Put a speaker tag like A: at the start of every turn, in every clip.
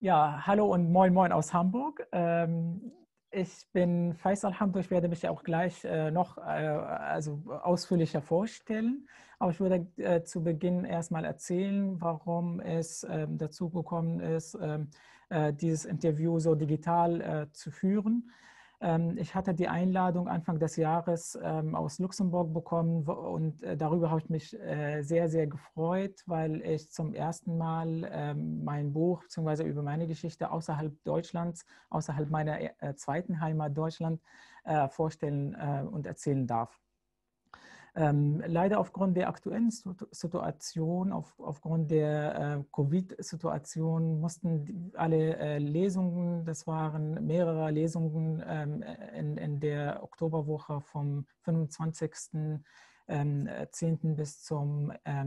A: Ja, hallo und moin moin aus Hamburg. Ich bin Faisal Hamdo. Ich werde mich ja auch gleich noch ausführlicher vorstellen. Aber ich würde zu Beginn erstmal erzählen, warum es dazu gekommen ist, dieses Interview so digital zu führen. Ich hatte die Einladung Anfang des Jahres aus Luxemburg bekommen und darüber habe ich mich sehr, sehr gefreut, weil ich zum ersten Mal mein Buch bzw. über meine Geschichte außerhalb Deutschlands, außerhalb meiner zweiten Heimat Deutschland, vorstellen und erzählen darf. Leider aufgrund der aktuellen Situation, aufgrund der Covid-Situation mussten alle Lesungen, das waren mehrere Lesungen in der Oktoberwoche vom 25. 10. bis zum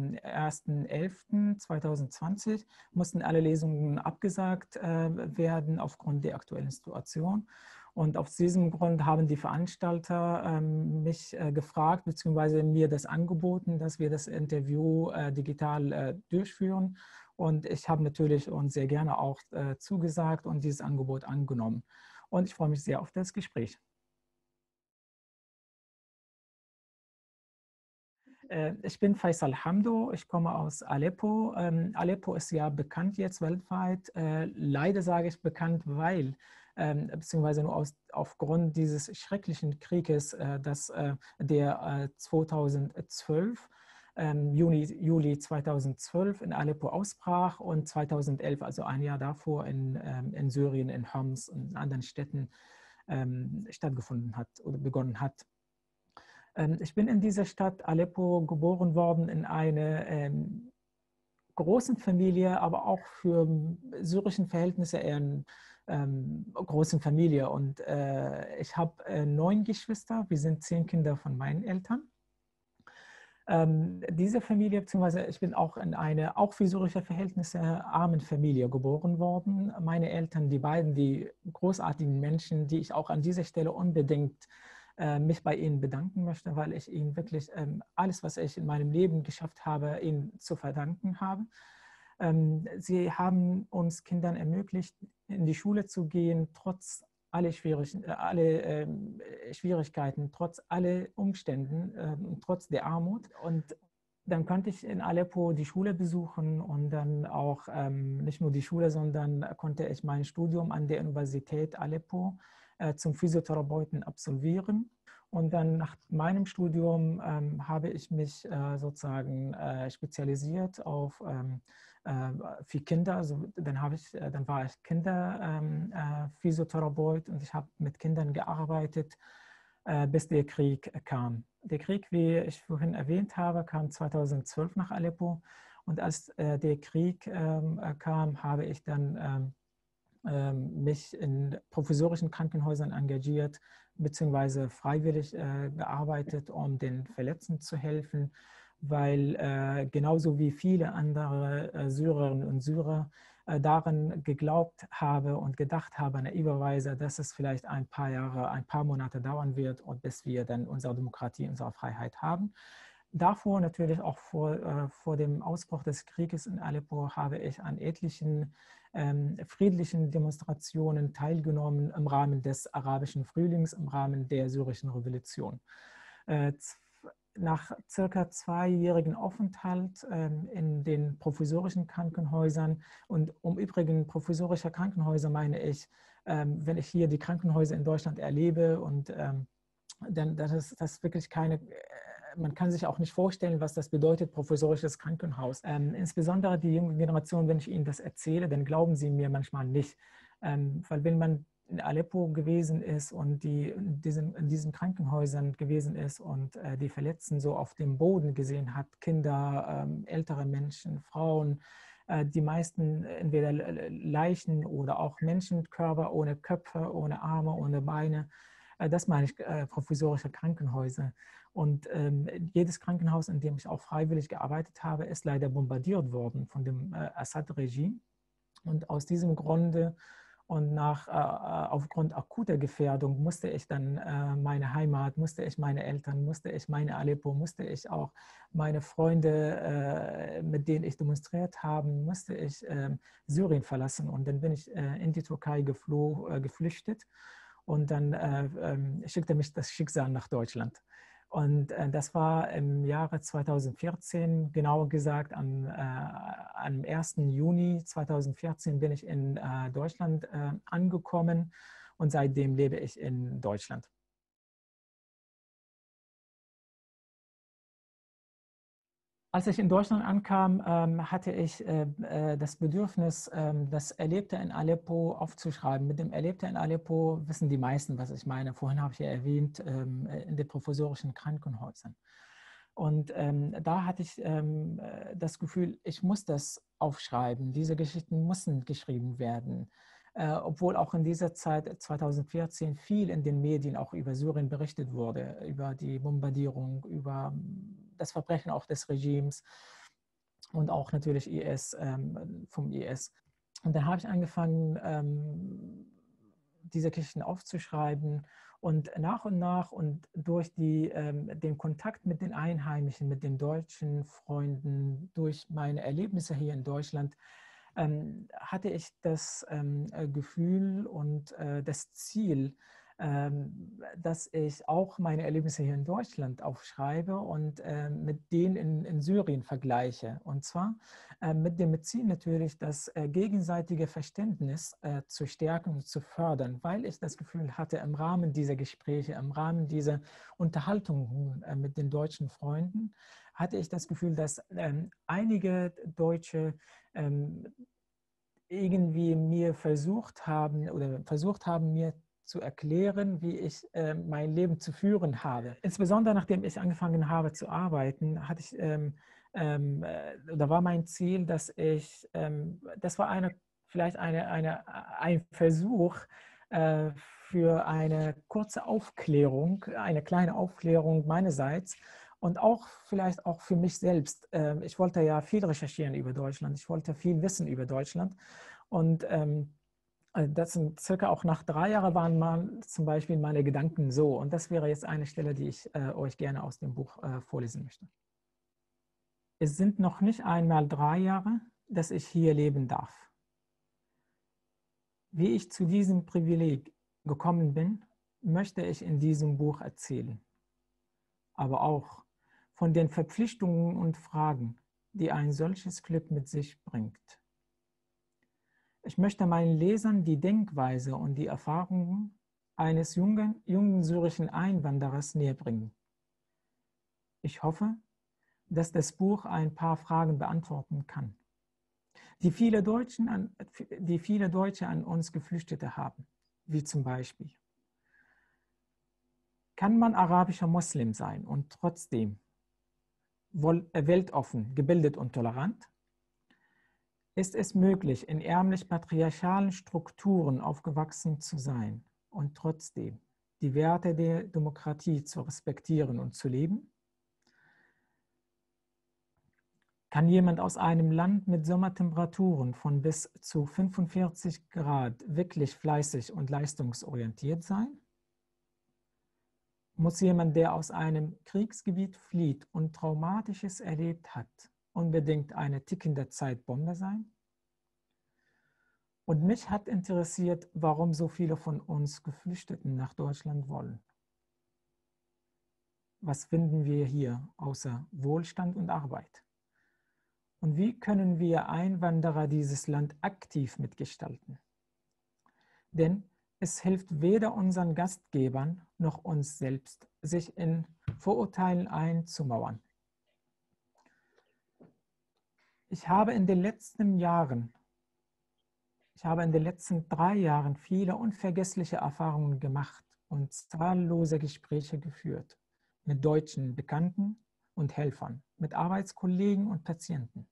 A: 1.11.2020 mussten alle Lesungen abgesagt werden aufgrund der aktuellen Situation. Und aus diesem Grund haben die Veranstalter mich gefragt bzw. mir das angeboten, dass wir das Interview digital durchführen. Und ich habe natürlich und sehr gerne auch zugesagt und dieses Angebot angenommen. Und ich freue mich sehr auf das Gespräch. Ich bin Faisal Hamdo, ich komme aus Aleppo. Aleppo ist ja bekannt jetzt weltweit. Leider sage ich bekannt, weil, beziehungsweise nur aufgrund dieses schrecklichen Krieges, der 2012, Juli 2012 in Aleppo ausbrach und 2011, also ein Jahr davor, in Syrien, in Homs und in anderen Städten stattgefunden hat oder begonnen hat. Ich bin in dieser Stadt Aleppo geboren worden in einer großen Familie, aber auch für syrischen Verhältnisse eher eine großen Familie. Und ich habe 9 Geschwister. Wir sind 10 Kinder von meinen Eltern. Diese Familie, beziehungsweise ich bin auch in einer, auch für syrische Verhältnisse, armen Familie geboren worden. Meine Eltern, die beiden, die großartigen Menschen, die ich auch an dieser Stelle unbedingt mich bei ihnen bedanken möchte, weil ich ihnen wirklich alles, was ich in meinem Leben geschafft habe, ihnen zu verdanken habe. Sie haben uns Kindern ermöglicht, in die Schule zu gehen, trotz alle Schwierigkeiten, trotz aller Umständen, trotz der Armut. Und dann konnte ich in Aleppo die Schule besuchen und dann auch nicht nur die Schule, sondern konnte ich mein Studium an der Universität Aleppo zum Physiotherapeuten absolvieren. Und dann nach meinem Studium habe ich mich sozusagen spezialisiert auf für Kinder. Also dann war ich Kinderphysiotherapeut und ich habe mit Kindern gearbeitet, bis der Krieg kam. Der Krieg, wie ich vorhin erwähnt habe, kam 2012 nach Aleppo. Und als der Krieg kam, habe ich dann mich in provisorischen Krankenhäusern engagiert, beziehungsweise freiwillig gearbeitet, um den Verletzten zu helfen, weil genauso wie viele andere Syrerinnen und Syrer daran geglaubt habe und gedacht habe, naiverweise, dass es vielleicht ein paar Jahre, ein paar Monate dauern wird, und bis wir dann unsere Demokratie, unsere Freiheit haben. Davor natürlich auch vor dem Ausbruch des Krieges in Aleppo habe ich an etlichen friedlichen Demonstrationen teilgenommen im Rahmen des arabischen Frühlings, im Rahmen der syrischen Revolution. Nach circa 2-jährigen Aufenthalt in den provisorischen Krankenhäusern, und um übrigens provisorische Krankenhäuser meine ich, wenn ich hier die Krankenhäuser in Deutschland erlebe, und dann das ist wirklich keine, man kann sich auch nicht vorstellen, was das bedeutet, provisorisches Krankenhaus. Insbesondere die junge Generation, wenn ich ihnen das erzähle, dann glauben sie mir manchmal nicht. Weil wenn man in Aleppo gewesen ist und in diesen Krankenhäusern gewesen ist und die Verletzten so auf dem Boden gesehen hat, Kinder, ältere Menschen, Frauen, die meisten entweder Leichen oder auch Menschenkörper ohne Köpfe, ohne Arme, ohne Beine. Das meine ich, provisorische Krankenhäuser. Und jedes Krankenhaus, in dem ich auch freiwillig gearbeitet habe, ist leider bombardiert worden von dem Assad-Regime. Und aus diesem Grunde Und aufgrund akuter Gefährdung musste ich dann meine Heimat, musste ich meine Eltern, musste ich meine Aleppo, musste ich auch meine Freunde, mit denen ich demonstriert habe, musste ich Syrien verlassen. Und dann bin ich in die Türkei geflüchtet. Und dann schickte mich das Schicksal nach Deutschland. Und das war im Jahre 2014, genauer gesagt am 1. Juni 2014 bin ich in Deutschland angekommen und seitdem lebe ich in Deutschland. Als ich in Deutschland ankam, hatte ich das Bedürfnis, das Erlebte in Aleppo aufzuschreiben. Mit dem Erlebte in Aleppo wissen die meisten, was ich meine. Vorhin habe ich ja erwähnt, in den provisorischen Krankenhäusern. Und da hatte ich das Gefühl, ich muss das aufschreiben. Diese Geschichten müssen geschrieben werden. Obwohl auch in dieser Zeit, 2014, viel in den Medien auch über Syrien berichtet wurde, über die Bombardierung, über das Verbrechen auch des Regimes und auch natürlich vom IS. Und dann habe ich angefangen, diese Geschichten aufzuschreiben und nach und durch den Kontakt mit den Einheimischen, mit den deutschen Freunden, durch meine Erlebnisse hier in Deutschland, hatte ich das Gefühl und das Ziel, dass ich auch meine Erlebnisse hier in Deutschland aufschreibe und mit denen in Syrien vergleiche. Und zwar mit dem Ziel natürlich, das gegenseitige Verständnis zu stärken und zu fördern, weil ich das Gefühl hatte, im Rahmen dieser Gespräche, im Rahmen dieser Unterhaltungen mit den deutschen Freunden, hatte ich das Gefühl, dass einige Deutsche irgendwie mir versucht haben, mir zu erklären, wie ich mein Leben zu führen habe. Insbesondere nachdem ich angefangen habe zu arbeiten, hatte ich, da war mein Ziel, dass das war vielleicht ein Versuch für eine kurze Aufklärung, eine kleine Aufklärung meinerseits, und auch vielleicht auch für mich selbst. Ich wollte ja viel recherchieren über Deutschland. Ich wollte viel wissen über Deutschland. Und das sind circa auch nach 3 Jahren waren mal zum Beispiel meine Gedanken so. Und das wäre jetzt eine Stelle, die ich euch gerne aus dem Buch vorlesen möchte. Es sind noch nicht einmal 3 Jahre, dass ich hier leben darf. Wie ich zu diesem Privileg gekommen bin, möchte ich in diesem Buch erzählen. Aber auch von den Verpflichtungen und Fragen, die ein solches Glück mit sich bringt. Ich möchte meinen Lesern die Denkweise und die Erfahrungen eines jungen syrischen Einwanderers näherbringen. Ich hoffe, dass das Buch ein paar Fragen beantworten kann, die viele Deutsche an uns Geflüchtete haben, wie zum Beispiel: Kann man arabischer Muslim sein und trotzdem weltoffen, gebildet und tolerant? Ist es möglich, in ärmlich-patriarchalen Strukturen aufgewachsen zu sein und trotzdem die Werte der Demokratie zu respektieren und zu leben? Kann jemand aus einem Land mit Sommertemperaturen von bis zu 45 Grad wirklich fleißig und leistungsorientiert sein? Muss jemand, der aus einem Kriegsgebiet flieht und Traumatisches erlebt hat, unbedingt eine tickende Zeitbombe sein? Und mich hat interessiert, warum so viele von uns Geflüchteten nach Deutschland wollen. Was finden wir hier außer Wohlstand und Arbeit? Und wie können wir Einwanderer dieses Land aktiv mitgestalten? Denn es hilft weder unseren Gastgebern noch uns selbst, sich in Vorurteilen einzumauern. Ich habe in den letzten 3 Jahren viele unvergessliche Erfahrungen gemacht und zahllose Gespräche geführt mit deutschen Bekannten und Helfern, mit Arbeitskollegen und Patienten.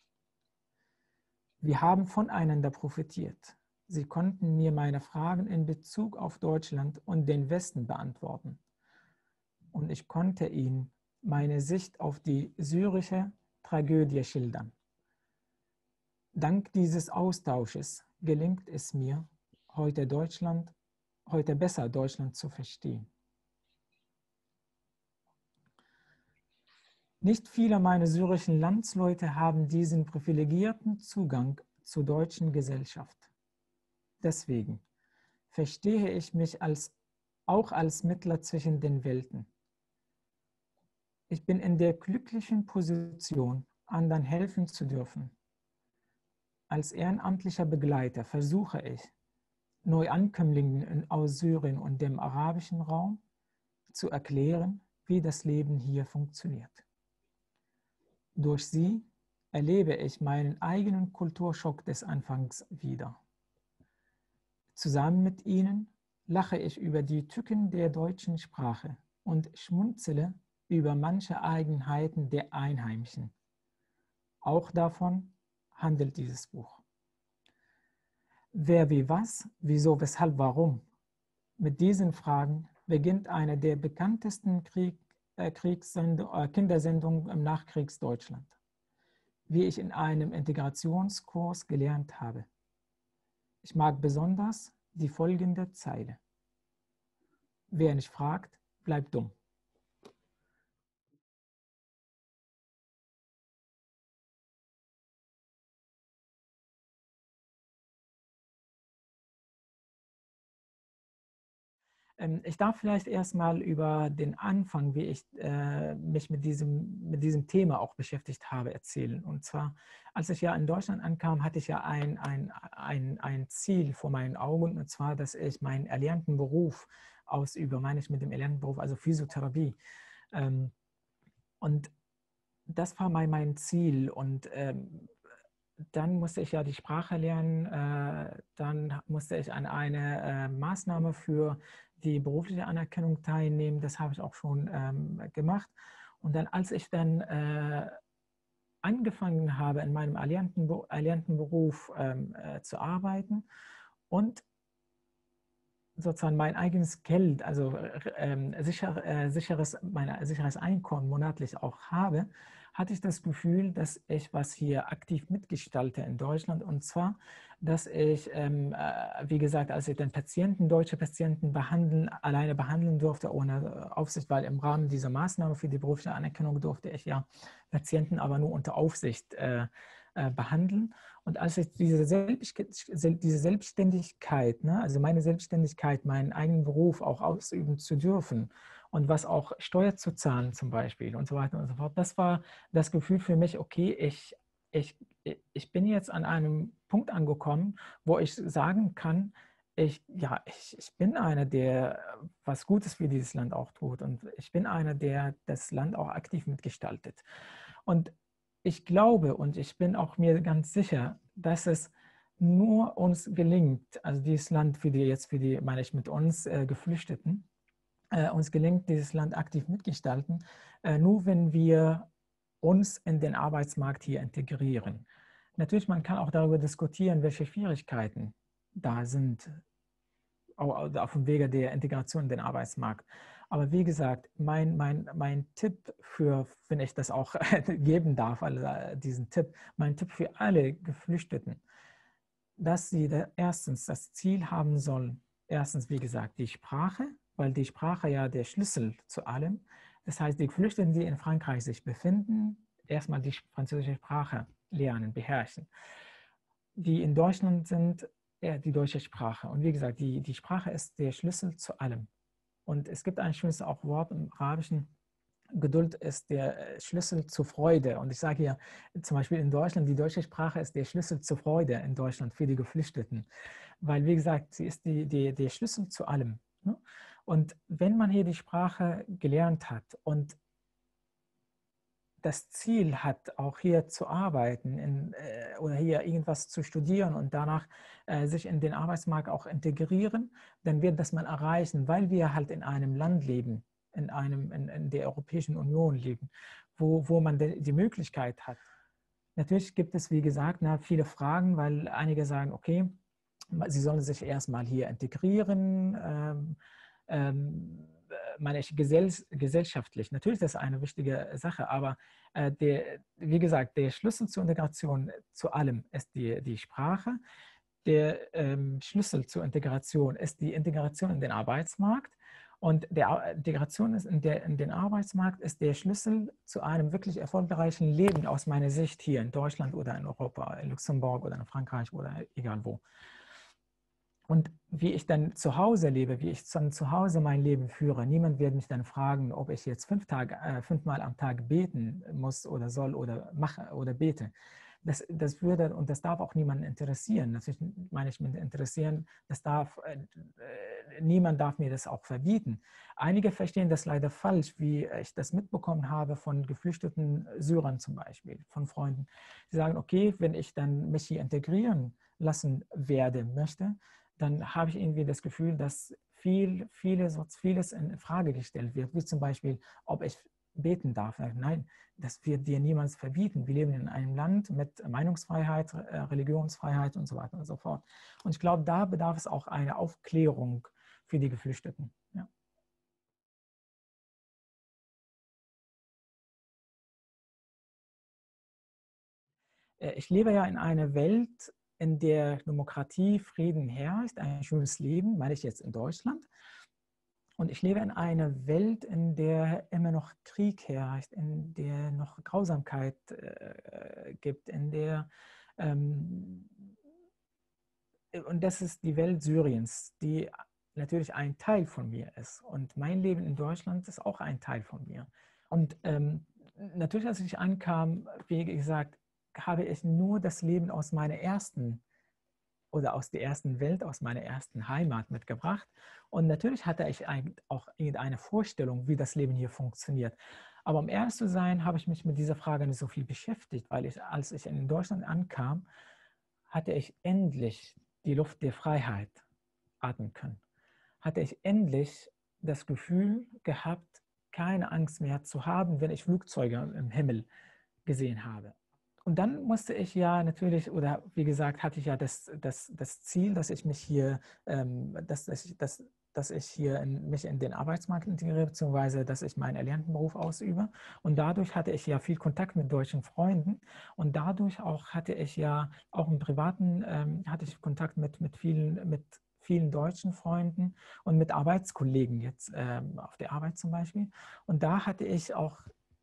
A: Wir haben voneinander profitiert. Sie konnten mir meine Fragen in Bezug auf Deutschland und den Westen beantworten. Und ich konnte ihnen meine Sicht auf die syrische Tragödie schildern. Dank dieses Austausches gelingt es mir, heute besser Deutschland zu verstehen. Nicht viele meiner syrischen Landsleute haben diesen privilegierten Zugang zur deutschen Gesellschaft. Deswegen verstehe ich mich auch als Mittler zwischen den Welten. Ich bin in der glücklichen Position, anderen helfen zu dürfen. Als ehrenamtlicher Begleiter versuche ich, Neuankömmlingen aus Syrien und dem arabischen Raum zu erklären, wie das Leben hier funktioniert. Durch sie erlebe ich meinen eigenen Kulturschock des Anfangs wieder. Zusammen mit ihnen lache ich über die Tücken der deutschen Sprache und schmunzele über manche Eigenheiten der Einheimischen. Auch davon handelt dieses Buch. Wer, wie, was, wieso, weshalb, warum? Mit diesen Fragen beginnt eine der bekanntesten Kindersendungen im Nachkriegsdeutschland, wie ich in einem Integrationskurs gelernt habe. Ich mag besonders die folgende Zeile. Wer nicht fragt, bleibt dumm. Ich darf vielleicht erstmal über den Anfang, wie ich mich mit diesem Thema auch beschäftigt habe, erzählen. Und zwar, als ich ja in Deutschland ankam, hatte ich ja ein Ziel vor meinen Augen, und zwar, dass ich meinen erlernten Beruf ausübe, meine ich mit dem erlernten Beruf, also Physiotherapie. Und das war mein Ziel. Und dann musste ich ja die Sprache lernen, dann musste ich an eine Maßnahme für die berufliche Anerkennung teilnehmen. Das habe ich auch schon gemacht. Und dann, als ich dann angefangen habe, in meinem erlernten Beruf zu arbeiten und sozusagen mein eigenes Geld, also sicheres Einkommen monatlich auch habe, hatte ich das Gefühl, dass ich was hier aktiv mitgestalte in Deutschland. Und zwar, dass ich, wie gesagt, als ich dann deutsche Patienten alleine behandeln durfte, ohne Aufsicht, weil im Rahmen dieser Maßnahme für die berufliche Anerkennung durfte ich ja Patienten aber nur unter Aufsicht behandeln. Und als ich diese Selbstständigkeit, ne, also meine Selbstständigkeit, meinen eigenen Beruf auch ausüben zu dürfen und was auch Steuer zu zahlen zum Beispiel und so weiter und so fort, das war das Gefühl für mich, okay, ich bin jetzt an einem Punkt angekommen, wo ich sagen kann, ich bin einer, der was Gutes für dieses Land auch tut, und ich bin einer, der das Land auch aktiv mitgestaltet. Und ich glaube und ich bin auch mir ganz sicher, dass es nur uns gelingt, also dieses Land meine ich mit uns Geflüchteten, uns gelingt, dieses Land aktiv mitgestalten, nur wenn wir uns in den Arbeitsmarkt hier integrieren. Natürlich, man kann auch darüber diskutieren, welche Schwierigkeiten da sind auf dem Wege der Integration in den Arbeitsmarkt. Aber wie gesagt, mein Tipp wenn ich das auch geben darf, mein Tipp für alle Geflüchteten, dass sie erstens das Ziel haben sollen, erstens, wie gesagt, die Sprache, weil die Sprache ja der Schlüssel zu allem. Das heißt, die Geflüchteten, die in Frankreich sich befinden, erstmal die französische Sprache lernen, beherrschen. Die in Deutschland sind, die deutsche Sprache. Und wie gesagt, die Sprache ist der Schlüssel zu allem. Und es gibt ein schönes auch Wort im Arabischen: Geduld ist der Schlüssel zur Freude. Und ich sage hier zum Beispiel in Deutschland, die deutsche Sprache ist der Schlüssel zur Freude in Deutschland für die Geflüchteten. Weil, wie gesagt, sie ist der Schlüssel zu allem. Ne? Und wenn man hier die Sprache gelernt hat und das Ziel hat, auch hier zu arbeiten oder hier irgendwas zu studieren und danach sich in den Arbeitsmarkt auch integrieren, dann wird das mal erreichen, weil wir halt in einem Land leben, in der Europäischen Union leben, wo man die Möglichkeit hat. Natürlich gibt es, wie gesagt, viele Fragen, weil einige sagen, okay, sie sollen sich erstmal hier integrieren, meine ich, gesellschaftlich. Natürlich ist das eine wichtige Sache, aber wie gesagt, der Schlüssel zur Integration zu allem ist die Sprache. der Schlüssel zur Integration ist die Integration in den Arbeitsmarkt. Und der Integration in den Arbeitsmarkt ist der Schlüssel zu einem wirklich erfolgreichen Leben aus meiner Sicht hier in Deutschland oder in Europa, in Luxemburg oder in Frankreich oder egal wo. Und wie ich dann zu Hause lebe, wie ich dann zu Hause mein Leben führe, niemand wird mich dann fragen, ob ich jetzt 5 Mal am Tag beten muss oder soll oder mache oder bete. Das würde und das darf auch niemanden interessieren. Natürlich meine ich mit interessieren, niemand darf mir das auch verbieten. Einige verstehen das leider falsch, wie ich das mitbekommen habe von geflüchteten Syrern zum Beispiel, von Freunden. Sie sagen, okay, wenn ich dann mich hier integrieren lassen werde, möchte, dann habe ich irgendwie das Gefühl, dass vieles in Frage gestellt wird, wie zum Beispiel, ob ich beten darf. Nein, das wird dir niemals verbieten. Wir leben in einem Land mit Meinungsfreiheit, Religionsfreiheit und so weiter und so fort. Und ich glaube, da bedarf es auch einer Aufklärung für die Geflüchteten. Ja. Ich lebe ja in einer Welt, in der Demokratie, Frieden herrscht, ein schönes Leben, meine ich jetzt in Deutschland. Und ich lebe in einer Welt, in der immer noch Krieg herrscht, in der noch Grausamkeit gibt, in der, ähm, und das ist die Welt Syriens, die natürlich ein Teil von mir ist. Und mein Leben in Deutschland ist auch ein Teil von mir. Und natürlich, als ich ankam, wie gesagt, habe ich nur das Leben aus meiner ersten oder aus der ersten Welt, aus meiner ersten Heimat mitgebracht. Und natürlich hatte ich auch irgendeine Vorstellung, wie das Leben hier funktioniert. Aber um ehrlich zu sein, habe ich mich mit dieser Frage nicht so viel beschäftigt, weil als ich in Deutschland ankam, hatte ich endlich die Luft der Freiheit atmen können. Hatte ich endlich das Gefühl gehabt, keine Angst mehr zu haben, wenn ich Flugzeuge im Himmel gesehen habe. Und dann musste ich ja natürlich, oder wie gesagt, hatte ich ja das Ziel, dass ich mich hier, dass ich hier mich in den Arbeitsmarkt integriere, beziehungsweise dass ich meinen erlernten Beruf ausübe. Und dadurch hatte ich ja viel Kontakt mit deutschen Freunden. Und dadurch auch hatte ich ja auch im Privaten, hatte ich Kontakt mit vielen deutschen Freunden und mit Arbeitskollegen jetzt auf der Arbeit zum Beispiel. Und da hatte ich auch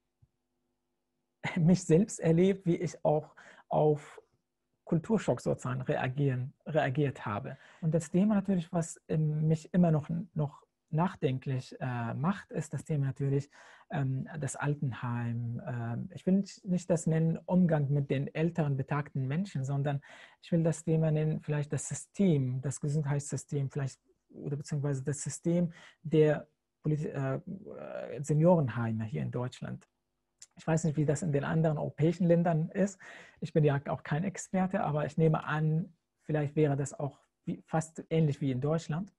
A: mich selbst erlebt, wie ich auch auf Kulturschock sozusagen reagiert habe. Und das Thema natürlich, was mich immer noch nachdenklich macht, ist das Thema natürlich das Altenheim. Ich will nicht das nennen, Umgang mit den älteren betagten Menschen, sondern ich will das Thema nennen, vielleicht das System, das Gesundheitssystem, vielleicht oder beziehungsweise das System der Seniorenheime hier in Deutschland. Ich weiß nicht, wie das in den anderen europäischen Ländern ist. Ich bin ja auch kein Experte, aber ich nehme an, vielleicht wäre das auch fast ähnlich wie in Deutschland.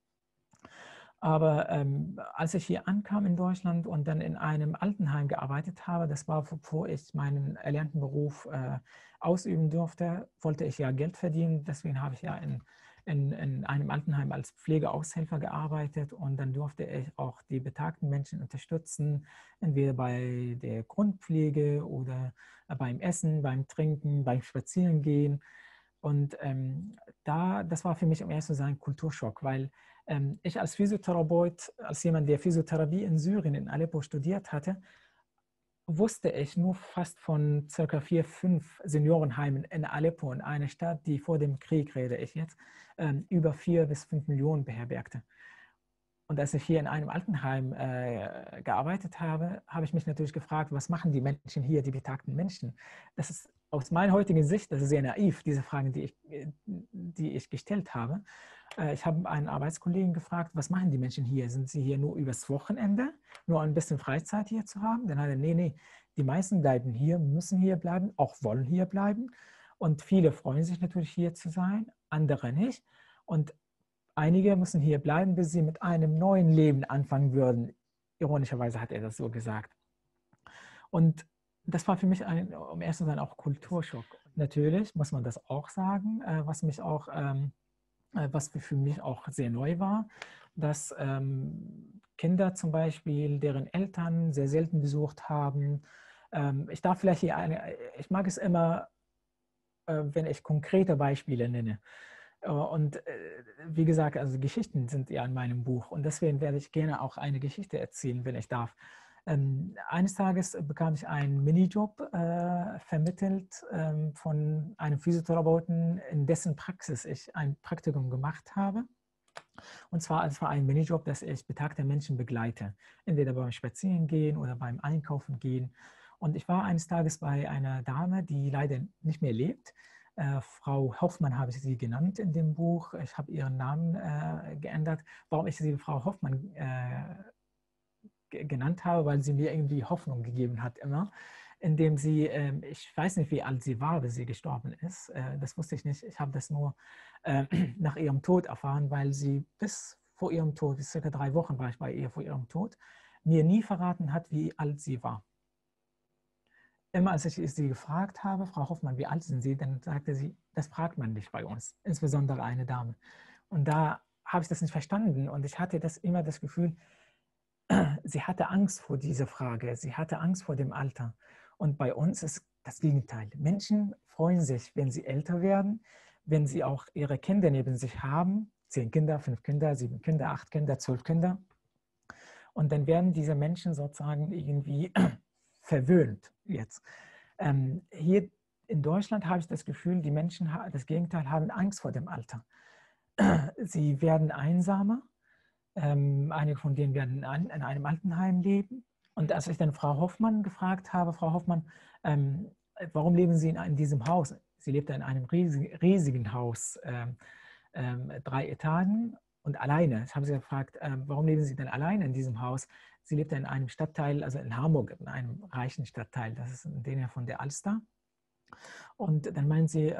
A: Aber als ich hier ankam in Deutschland und dann in einem Altenheim gearbeitet habe, das war, bevor ich meinen erlernten Beruf ausüben durfte, wollte ich ja Geld verdienen. Deswegen habe ich ja in einem Altenheim als Pflegeaushelfer gearbeitet und dann durfte ich auch die betagten Menschen unterstützen, entweder bei der Grundpflege oder beim Essen, beim Trinken, beim Spazierengehen. Und das war für mich, um ehrlich zu sein, Kulturschock, weil ich als Physiotherapeut, als jemand, der Physiotherapie in Syrien, in Aleppo studiert hatte, wusste ich nur fast von circa 4, 5 Seniorenheimen in Aleppo, in einer Stadt, die vor dem Krieg, rede ich jetzt, über 4 bis 5 Millionen beherbergte. Und als ich hier in einem Altenheim gearbeitet habe, habe ich mich natürlich gefragt, was machen die Menschen hier, die betagten Menschen? Das ist aus meiner heutigen Sicht, das ist sehr naiv, diese Fragen, die ich gestellt habe. Ich habe einen Arbeitskollegen gefragt, was machen die Menschen hier? Sind sie hier nur übers Wochenende, nur ein bisschen Freizeit hier zu haben? Dann hat er, nee, die meisten bleiben hier, müssen hier bleiben, auch wollen hier bleiben. Und viele freuen sich natürlich hier zu sein, andere nicht. Und einige müssen hier bleiben, bis sie mit einem neuen Leben anfangen würden. Ironischerweise hat er das so gesagt. Und das war für mich, um ehrlich zu sein, auch Kulturschock. Natürlich muss man das auch sagen, was für mich auch sehr neu war, dass Kinder zum Beispiel, deren Eltern sehr selten besucht haben. Ich darf vielleicht hier ich mag es immer, wenn ich konkrete Beispiele nenne. Und wie gesagt, also Geschichten sind ja in meinem Buch und deswegen werde ich gerne auch eine Geschichte erzählen, wenn ich darf. Eines Tages bekam ich einen Minijob vermittelt von einem Physiotherapeuten, in dessen Praxis ich ein Praktikum gemacht habe. Und zwar, es war ein Minijob, dass ich betagte Menschen begleite, entweder beim Spazierengehen oder beim Einkaufen gehen. Und ich war eines Tages bei einer Dame, die leider nicht mehr lebt. Frau Hoffmann habe ich sie genannt in dem Buch. Ich habe ihren Namen geändert. Warum ich sie Frau Hoffmann genannt habe, weil sie mir irgendwie Hoffnung gegeben hat immer, indem sie, ich weiß nicht, wie alt sie war, bis sie gestorben ist, das wusste ich nicht, ich habe das nur äh, nach ihrem Tod erfahren, weil sie bis vor ihrem Tod, bis circa 3 Wochen war ich bei ihr vor ihrem Tod, mir nie verraten hat, wie alt sie war. Immer als ich sie gefragt habe, Frau Hoffmann, wie alt sind Sie, dann sagte sie, das fragt man nicht bei uns, insbesondere eine Dame. Und da habe ich das nicht verstanden und ich hatte immer das Gefühl, sie hatte Angst vor dieser Frage, sie hatte Angst vor dem Alter. Und bei uns ist das Gegenteil. Menschen freuen sich, wenn sie älter werden, wenn sie auch ihre Kinder neben sich haben, 10 Kinder, 5 Kinder, 7 Kinder, 8 Kinder, 12 Kinder. Und dann werden diese Menschen sozusagen irgendwie verwöhnt jetzt. Hier in Deutschland habe ich das Gefühl, die Menschen, das Gegenteil, haben Angst vor dem Alter. Sie werden einsamer. Einige von denen werden in einem Altenheim leben. Und als ich dann Frau Hoffmann gefragt habe, Frau Hoffmann, warum leben Sie in diesem Haus? Sie lebt in einem riesigen Haus, 3 Etagen und alleine. Ich habe sie gefragt, warum leben Sie denn alleine in diesem Haus? Sie lebt in einem Stadtteil, also in Hamburg, in einem reichen Stadtteil, das ist in der Nähe von der Alster. Und dann meint sie,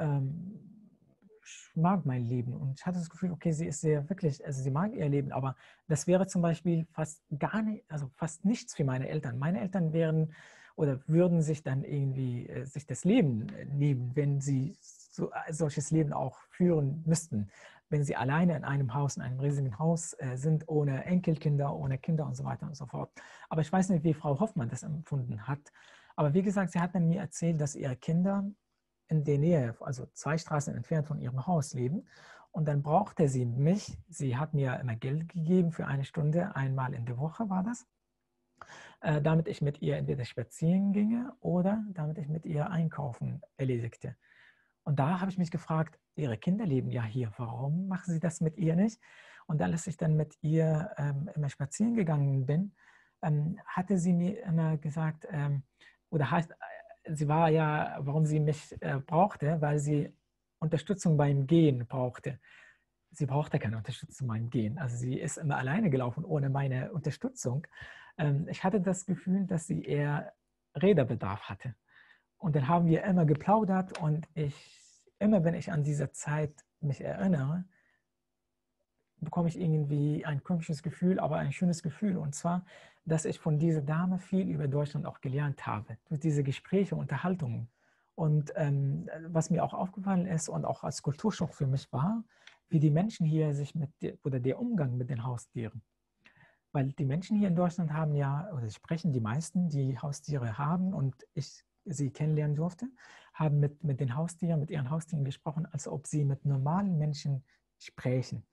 A: ich mag mein Leben. Und ich hatte das Gefühl, okay, sie ist sehr wirklich, also sie mag ihr Leben, aber das wäre zum Beispiel fast gar nicht, also fast nichts für meine Eltern. Meine Eltern wären oder würden sich dann irgendwie sich das Leben nehmen, wenn sie solches Leben auch führen müssten. Wenn sie alleine in einem Haus, in einem riesigen Haus sind, ohne Enkelkinder, ohne Kinder und so weiter und so fort. Aber ich weiß nicht, wie Frau Hoffmann das empfunden hat. Aber wie gesagt, sie hat dann mir erzählt, dass ihre Kinder in der Nähe, also 2 Straßen entfernt von ihrem Haus leben. Und dann brauchte sie mich. Sie hat mir immer Geld gegeben für eine Stunde, einmal in der Woche war das, damit ich mit ihr entweder spazieren ginge oder damit ich mit ihr einkaufen erledigte. Und da habe ich mich gefragt, ihre Kinder leben ja hier, warum machen sie das mit ihr nicht? Und als ich dann mit ihr immer spazieren gegangen bin, hatte sie mir immer gesagt, oder heißt, sie war ja, warum sie mich brauchte, weil sie Unterstützung beim Gehen brauchte. Sie brauchte keine Unterstützung beim Gehen. Also sie ist immer alleine gelaufen, ohne meine Unterstützung. Ich hatte das Gefühl, dass sie eher Redebedarf hatte. Und dann haben wir immer geplaudert und immer wenn ich an diese Zeit mich erinnere, bekomme ich irgendwie ein komisches Gefühl, aber ein schönes Gefühl. Und zwar, dass ich von dieser Dame viel über Deutschland auch gelernt habe, durch diese Gespräche, Unterhaltungen. Und was mir auch aufgefallen ist und auch als Kulturschock für mich war, wie die Menschen hier sich oder der Umgang mit den Haustieren. Weil die Menschen hier in Deutschland haben ja, oder sprechen die meisten, die Haustiere haben und ich sie kennenlernen durfte, haben mit den Haustieren, mit ihren Haustieren gesprochen, als ob sie mit normalen Menschen sprechen.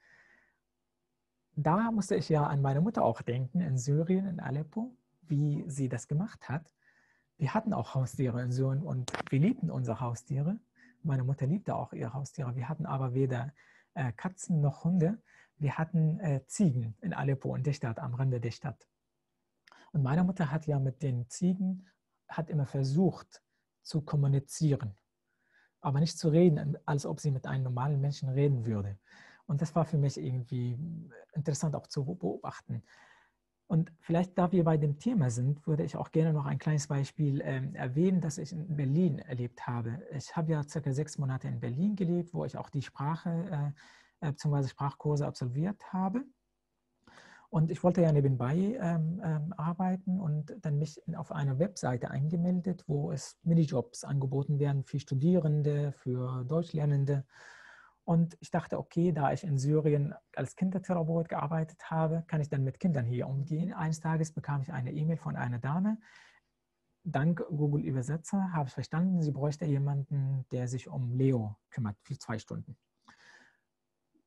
A: Da musste ich ja an meine Mutter auch denken, in Syrien, in Aleppo, wie sie das gemacht hat. Wir hatten auch Haustiere in Syrien und wir liebten unsere Haustiere. Meine Mutter liebte auch ihre Haustiere. Wir hatten aber weder Katzen noch Hunde. Wir hatten Ziegen in Aleppo, in der Stadt, am Rande der Stadt. Und meine Mutter hat ja mit den Ziegen, hat immer versucht zu kommunizieren, aber nicht zu reden, als ob sie mit einem normalen Menschen reden würde. Und das war für mich irgendwie interessant auch zu beobachten. Und vielleicht, da wir bei dem Thema sind, würde ich auch gerne noch ein kleines Beispiel erwähnen, das ich in Berlin erlebt habe. Ich habe ja circa 6 Monate in Berlin gelebt, wo ich auch die Sprache bzw. Sprachkurse absolviert habe. Und ich wollte ja nebenbei arbeiten und dann mich auf einer Webseite eingemeldet, wo es Minijobs angeboten werden für Studierende, für Deutschlernende. Und ich dachte, okay, da ich in Syrien als Kindertherapeut gearbeitet habe, kann ich dann mit Kindern hier umgehen. Eines Tages bekam ich eine E-Mail von einer Dame. Dank Google Übersetzer habe ich verstanden, sie bräuchte jemanden, der sich um Leo kümmert für 2 Stunden.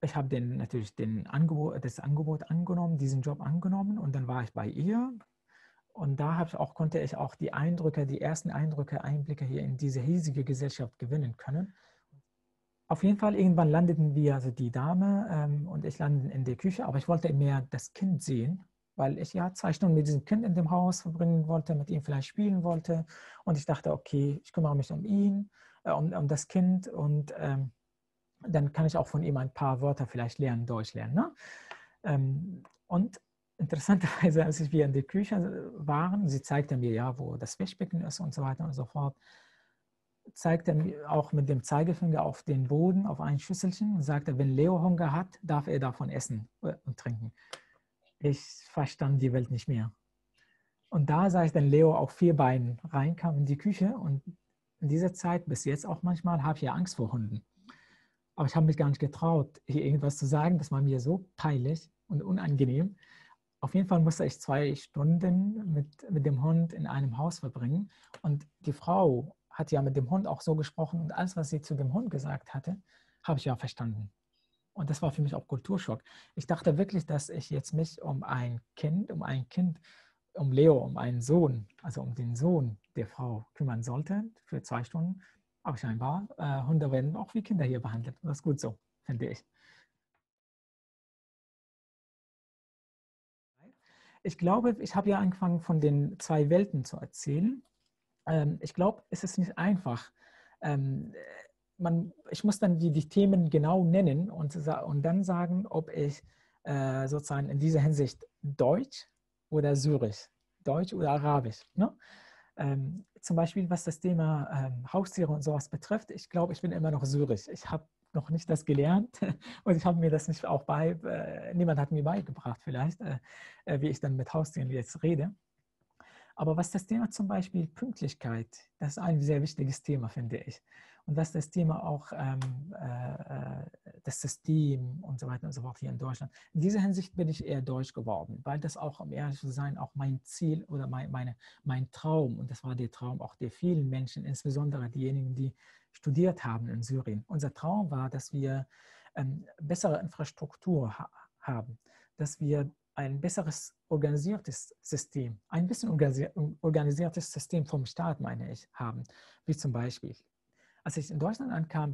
A: ich habe natürlich das Angebot angenommen, diesen Job angenommen und dann war ich bei ihr. Und da konnte ich auch die ersten Eindrücke, Einblicke hier in diese hiesige Gesellschaft gewinnen können. Auf jeden Fall, irgendwann landeten wir, also die Dame und ich landen in der Küche, aber ich wollte mehr das Kind sehen, weil ich ja 2 Stunden mit diesem Kind in dem Haus verbringen wollte, mit ihm vielleicht spielen wollte. Und ich dachte, okay, ich kümmere mich um ihn, um das Kind und dann kann ich auch von ihm ein paar Wörter vielleicht lernen, Deutsch lernen. Ne? Und interessanterweise, als wir in der Küche waren, sie zeigte mir ja, wo das Waschbecken ist und so weiter und so fort, zeigte er mir auch mit dem Zeigefinger auf den Boden, auf ein Schüsselchen und sagte, wenn Leo Hunger hat, darf er davon essen und trinken. Ich verstand die Welt nicht mehr. Und da sah ich dann Leo auf 4 Beinen reinkam in die Küche und in dieser Zeit, bis jetzt auch manchmal, habe ich ja Angst vor Hunden. Aber ich habe mich gar nicht getraut, hier irgendwas zu sagen. Das war mir so peinlich und unangenehm. Auf jeden Fall musste ich 2 Stunden mit dem Hund in einem Haus verbringen. Und die Frau hat ja mit dem Hund auch so gesprochen. Und alles, was sie zu dem Hund gesagt hatte, habe ich ja verstanden. Und das war für mich auch Kulturschock. Ich dachte wirklich, dass ich jetzt mich um Leo, um einen Sohn, also um den Sohn der Frau kümmern sollte für 2 Stunden. Aber scheinbar, Hunde werden auch wie Kinder hier behandelt. Und das ist gut so, finde ich. Ich glaube, ich habe ja angefangen, von den 2 Welten zu erzählen. Ich glaube, es ist nicht einfach. Ähm, ich muss dann die Themen genau nennen und dann sagen, ob ich sozusagen in dieser Hinsicht Deutsch oder Syrisch, Deutsch oder Arabisch. Ne? Zum Beispiel, was das Thema Haustiere und sowas betrifft, ich glaube, ich bin immer noch Syrisch. Ich habe noch nicht das gelernt und ich habe mir das nicht auch niemand hat mir beigebracht vielleicht, wie ich dann mit Haustieren jetzt rede. Aber was das Thema zum Beispiel Pünktlichkeit, das ist ein sehr wichtiges Thema, finde ich. Und was das Thema auch das System und so weiter und so fort hier in Deutschland. In dieser Hinsicht bin ich eher deutsch geworden, weil das auch, um ehrlich zu sein, auch mein Ziel oder mein Traum, und das war der Traum auch der vielen Menschen, insbesondere diejenigen, die studiert haben in Syrien. Unser Traum war, dass wir bessere Infrastruktur haben, dass wir ein besseres organisiertes System, ein bisschen organisiertes System vom Staat, meine ich, haben. Wie zum Beispiel, als ich in Deutschland ankam,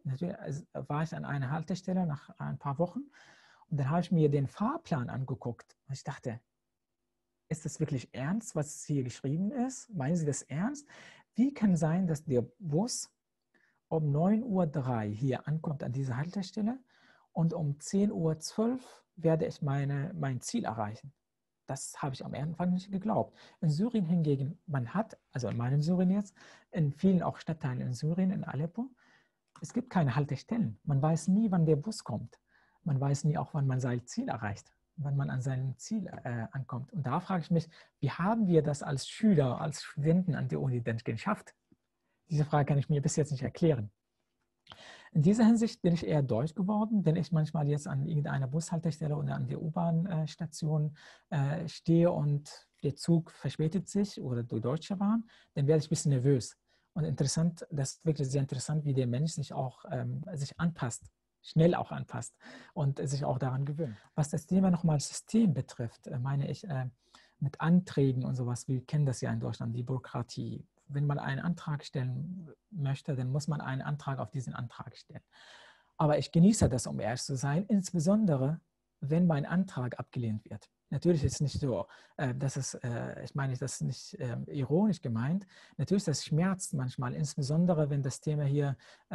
A: war ich an einer Haltestelle nach ein paar Wochen und dann habe ich mir den Fahrplan angeguckt und ich dachte, ist das wirklich ernst, was hier geschrieben ist? Meinen Sie das ernst? Wie kann sein, dass der Bus um 9:03 Uhr hier ankommt an dieser Haltestelle und um 10:12 Uhr werde ich mein Ziel erreichen? Das habe ich am Anfang nicht geglaubt. In Syrien hingegen, also in meinem Syrien jetzt, in vielen auch Stadtteilen in Syrien, in Aleppo, es gibt keine Haltestellen. Man weiß nie, wann der Bus kommt. Man weiß nie auch, wann man sein Ziel erreicht, wann man an seinem Ziel ankommt. Und da frage ich mich, wie haben wir das als Schüler, als Studenten an der Uni denn geschafft? Diese Frage kann ich mir bis jetzt nicht erklären. In dieser Hinsicht bin ich eher deutsch geworden, wenn ich manchmal jetzt an irgendeiner Bushaltestelle oder an der U-Bahn-Station stehe und der Zug verspätet sich oder die Deutsche Bahn, dann werde ich ein bisschen nervös. Und interessant, das ist wirklich sehr interessant, wie der Mensch sich auch sich anpasst, schnell auch anpasst und sich auch daran gewöhnt. Was das Thema nochmal System betrifft, meine ich mit Anträgen und sowas, wir kennen das ja in Deutschland, die Bürokratie. Wenn man einen Antrag stellen möchte, dann muss man einen Antrag auf diesen Antrag stellen. Aber ich genieße das, um ehrlich zu sein, insbesondere, wenn mein Antrag abgelehnt wird. Natürlich ist es nicht so, ich meine, das ist nicht ironisch gemeint. Natürlich, das schmerzt manchmal, insbesondere wenn das Thema hier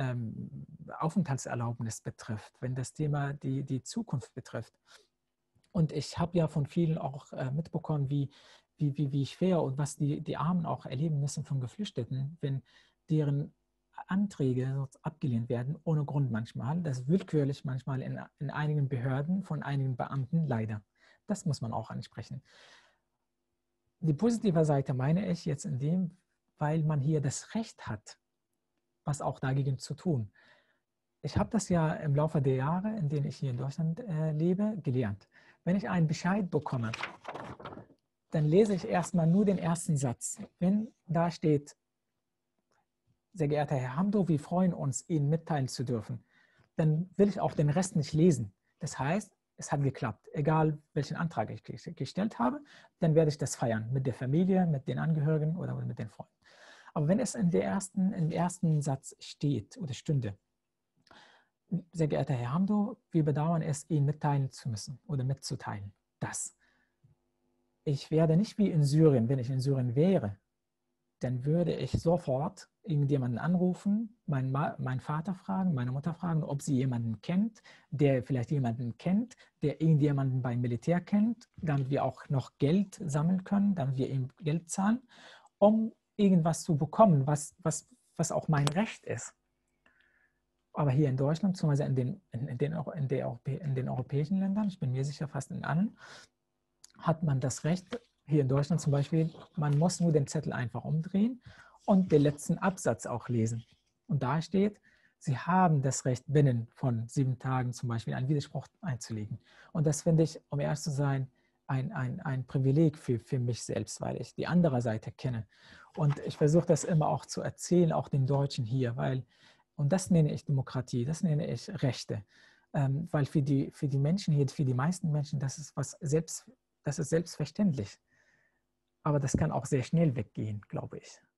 A: Aufenthaltserlaubnis betrifft, wenn das Thema die Zukunft betrifft. Und ich habe ja von vielen auch mitbekommen, wie schwer und was die Armen auch erleben müssen von Geflüchteten, wenn deren Anträge abgelehnt werden, ohne Grund manchmal. Das ist willkürlich manchmal in einigen Behörden von einigen Beamten, leider. Das muss man auch ansprechen. Die positive Seite meine ich jetzt in dem, weil man hier das Recht hat, was auch dagegen zu tun. Ich habe das ja im Laufe der Jahre, in denen ich hier in Deutschland lebe, gelernt. Wenn ich einen Bescheid bekomme, dann lese ich erstmal nur den ersten Satz. Wenn da steht, sehr geehrter Herr Hamdo, wir freuen uns, Ihnen mitteilen zu dürfen, dann will ich auch den Rest nicht lesen. Das heißt, es hat geklappt. Egal, welchen Antrag ich gestellt habe, dann werde ich das feiern mit der Familie, mit den Angehörigen oder mit den Freunden. Aber wenn es im ersten Satz steht oder stünde, sehr geehrter Herr Hamdo, wir bedauern es, Ihnen mitteilen zu müssen oder mitzuteilen, dass ich werde nicht wie in Syrien, wenn ich in Syrien wäre, dann würde ich sofort irgendjemanden anrufen, meinen Vater fragen, meine Mutter fragen, ob sie jemanden kennt, der vielleicht jemanden kennt, der irgendjemanden beim Militär kennt, damit wir auch noch Geld sammeln können, damit wir ihm Geld zahlen, um irgendwas zu bekommen, was auch mein Recht ist. Aber hier in Deutschland, beziehungsweise in den europäischen Ländern, ich bin mir sicher fast in allen, hat man das Recht, hier in Deutschland zum Beispiel, man muss nur den Zettel einfach umdrehen und den letzten Absatz auch lesen. Und da steht, Sie haben das Recht, binnen von 7 Tagen zum Beispiel einen Widerspruch einzulegen. Und das finde ich, um ehrlich zu sein, ein Privileg für mich selbst, weil ich die andere Seite kenne. Und ich versuche das immer auch zu erzählen, auch den Deutschen hier, und das nenne ich Demokratie, das nenne ich Rechte. Weil für die Menschen hier, für die meisten Menschen, das ist selbstverständlich. Aber das kann auch sehr schnell weggehen, glaube ich.